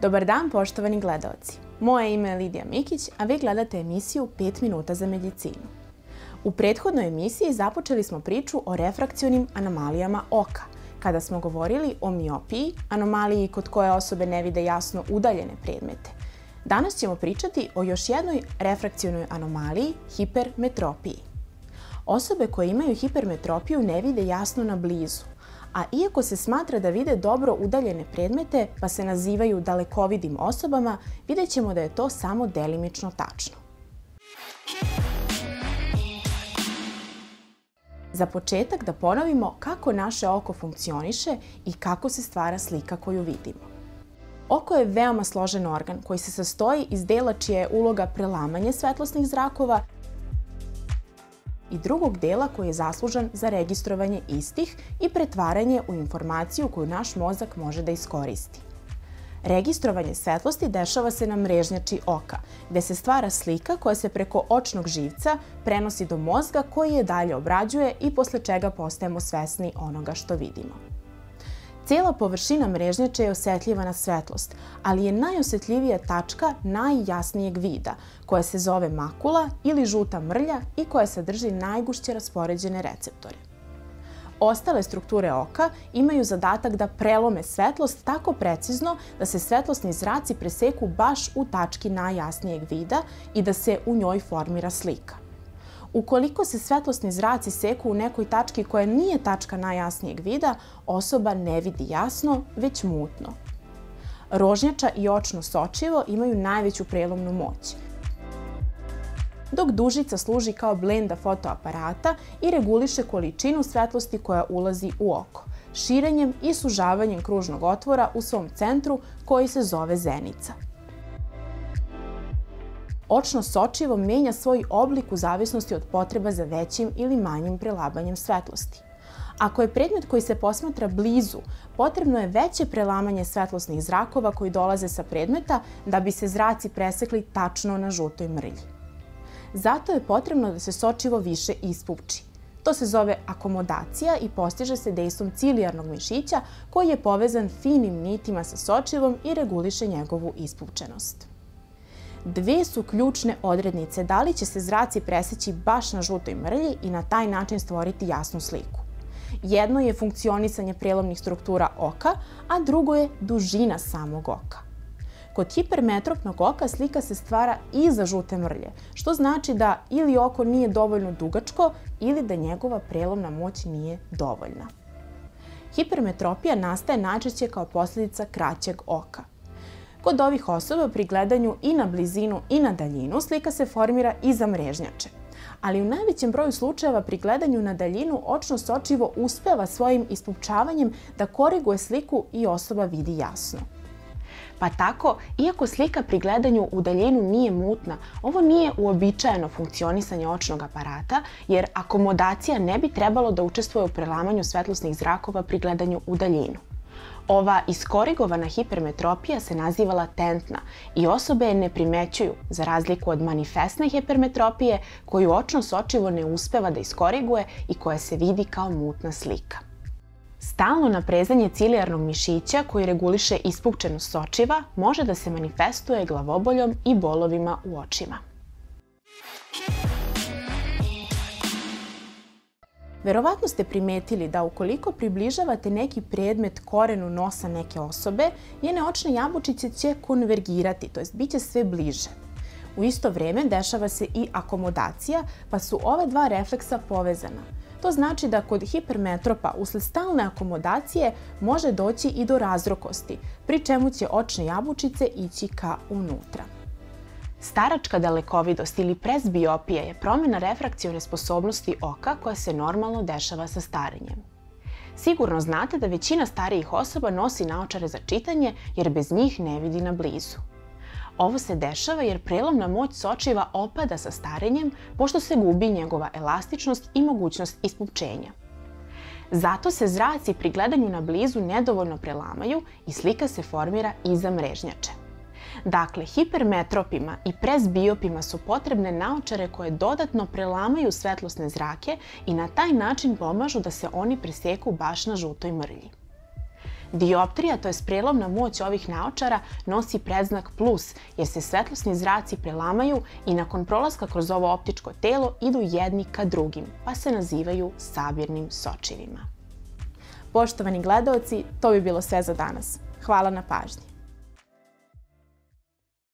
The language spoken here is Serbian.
Dobar dan, poštovani gledaoci. Moje ime je Lidija Mikić, a vi gledate emisiju 5 minuta za medicinu. U prethodnoj emisiji započeli smo priču o refrakcionim anomalijama oka, kada smo govorili o miopiji, anomaliji kod koje osobe ne vide jasno udaljene predmete. Danas ćemo pričati o još jednoj refrakcionoj anomaliji, hipermetropiji. Osobe koje imaju hipermetropiju ne vide jasno na blizu, a iako se smatra da vide dobro udaljene predmete, pa se nazivaju dalekovidim osobama, vidjet ćemo da je to samo delimično tačno. Za početak da ponovimo kako naše oko funkcioniše i kako se stvara slika koju vidimo. Oko je veoma složen organ koji se sastoji iz dela čija je uloga prelamanje svetlosnih zrakova i drugog dela koji je zaslužan za registrovanje istih i pretvaranje u informaciju koju naš mozak može da iskoristi. Registrovanje svetlosti dešava se na mrežnjači oka, gde se stvara slika koja se preko očnog živca prenosi do mozga koji je dalje obrađuje i posle čega postajemo svesni onoga što vidimo. Cijela površina mrežnjača je osetljiva na svetlost, ali je najosetljivija tačka najjasnijeg vida, koja se zove makula ili žuta mrlja i koja sadrži najgušće raspoređene receptore. Ostale strukture oka imaju zadatak da prelome svetlost tako precizno da se svetlosni zraci preseku baš u tački najjasnijeg vida i da se u njoj formira slika. Ukoliko se svetlosni zraci seku u nekoj tački koja nije tačka najjasnijeg vida, osoba ne vidi jasno, već mutno. Rožnjača i očno sočivo imaju najveću prelomnu moć, dok dužica služi kao blenda fotoaparata i reguliše količinu svetlosti koja ulazi u oko, širenjem i sužavanjem kružnog otvora u svom centru koji se zove zenica. Očno sočivo menja svoj oblik u zavisnosti od potreba za većim ili manjim prelamanjem svetlosti. Ako je predmet koji se posmatra blizu, potrebno je veće prelamanje svetlosnih zrakova koji dolaze sa predmeta da bi se zraci presekli tačno na žutoj mrlji. Zato je potrebno da se sočivo više ispupči. To se zove akomodacija i postiže se dejstvom cilijarnog mišića koji je povezan finim nitima sa sočivom i reguliše njegovu ispupčenost. Dve su ključne odrednice da li će se zraci preseći baš na žutoj mrlji i na taj način stvoriti jasnu sliku. Jedno je funkcionisanje prelomnih struktura oka, a drugo je dužina samog oka. Kod hipermetropnog oka slika se stvara iza žute mrlje, što znači da ili oko nije dovoljno dugačko ili da njegova prelomna moć nije dovoljna. Hipermetropija nastaje najčešće kao posljedica kraćeg oka. Kod ovih osoba pri gledanju i na blizinu i na daljinu slika se formira iza mrežnjače, ali u najvećem broju slučajeva pri gledanju na daljinu očno sočivo uspeva svojim ispupčavanjem da koriguje sliku i osoba vidi jasno. Pa tako, iako slika pri gledanju u daljinu nije mutna, ovo nije uobičajeno funkcionisanje očnog aparata, jer akomodacija ne bi trebalo da učestvuje u prelamanju svetlosnih zrakova pri gledanju u daljinu. Ova iskorigovana hipermetropija se naziva latentna i osobe je ne primećuju, za razliku od manifestne hipermetropije koju očno sočivo ne uspeva da iskoriguje i koja se vidi kao mutna slika. Stalno naprezanje cilijarnog mišića koji reguliše ispupčenost sočiva može da se manifestuje glavoboljom i bolovima u očima. Verovatno ste primetili da ukoliko približavate neki predmet korenu nosa neke osobe, njene očne jabučice će konvergirati, to jest bit će sve bliže. U isto vreme dešava se i akomodacija, pa su ova dva refleksa povezana. To znači da kod hipermetropa usled stalne akomodacije može doći i do razrokosti, pri čemu će očne jabučice ići ka unutra. Staračka dalekovidost ili presbiopija je promjena refrakcione sposobnosti oka koja se normalno dešava sa starenjem. Sigurno znate da većina starijih osoba nosi naočare za čitanje jer bez njih ne vidi na blizu. Ovo se dešava jer prelomna moć sočiva opada sa starenjem pošto se gubi njegova elastičnost i mogućnost ispupčenja. Zato se zraci pri gledanju na blizu nedovoljno prelamaju i slika se formira iza mrežnjače. Dakle, hipermetropima i presbiopima su potrebne naočare koje dodatno prelamaju svetlosne zrake i na taj način pomažu da se oni preseku baš na žutoj mrlji. Dioptrija, to je prelovna moć ovih naočara, nosi predznak plus, jer se svetlosni zraci prelamaju i nakon prolaska kroz ovo optičko telo idu jedni ka drugim, pa se nazivaju sabirnim sočivima. Poštovani gledaoci, to bi bilo sve za danas. Hvala na pažnji.